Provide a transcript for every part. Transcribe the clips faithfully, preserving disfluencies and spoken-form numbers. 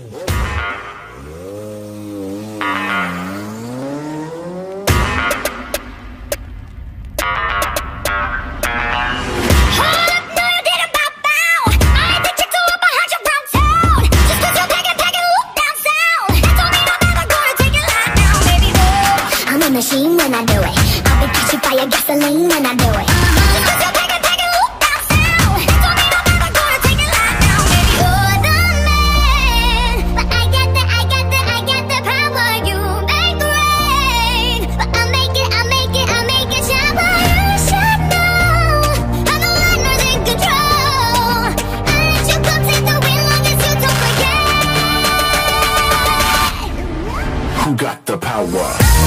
Machine when I do it. I'll be catching fire, gasoline when I do it. Just 'cause you're taking, taking loop down south, it don't mean I'm never gonna take it like now. Baby, you're the man, but I got the, I got the, I got the power. You make rain, but I make it, I make it, I make it shower. You should know, I'm the one who's in control. I let you come take the wheel long as you don't forget. Who got the power?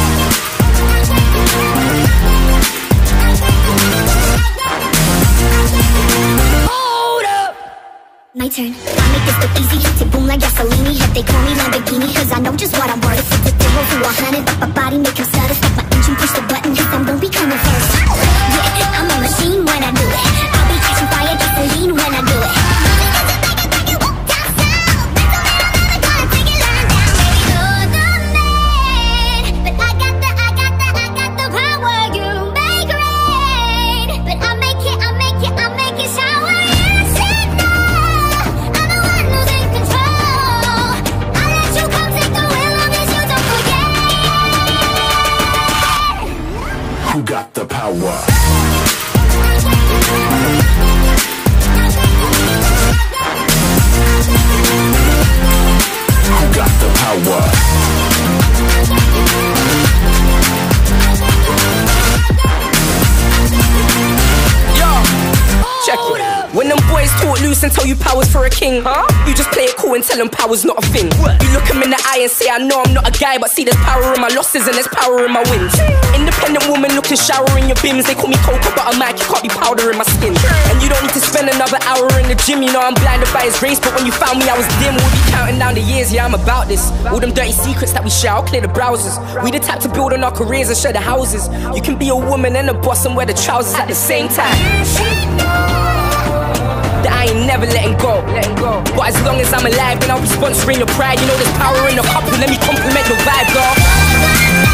Hold up! My turn. I make this look easy. Hit it boom like gasoline. Head they call me Lamborghini, cause I know just what I'm worth. It's a zero to a hundred, but my body make him stutter. Stop my engine, push the button, cause I'm gonna be coming first. Yeah, I'm a machine when I do it. I'll be catching fire, gasoline when I do it. Who got the power? Who got the power? Yo, check it. When them boys talk loose and tell you power's for a king, huh? You just play it cool and tell them power's not a thing. What? You look them in the eye and say, I know I'm not a guy, but see there's power in my losses and there's power in my wins. Independent woman looking shower in your bims. They call me cocoa butter Mike, you can't be powder in my skin. And you don't need to spend another hour in the gym. You know I'm blinded by his race, but when you found me I was dim. We'll be counting down the years, yeah I'm about this. All them dirty secrets that we share, I'll clear the browsers. We the type to build on our careers and share the houses. You can be a woman and a boss and wear the trousers at the same time. That I ain't never letting go, letting go. But as long as I'm alive, then I'll be sponsoring your pride. You know there's power in the couple, let me compliment your vibe, girl.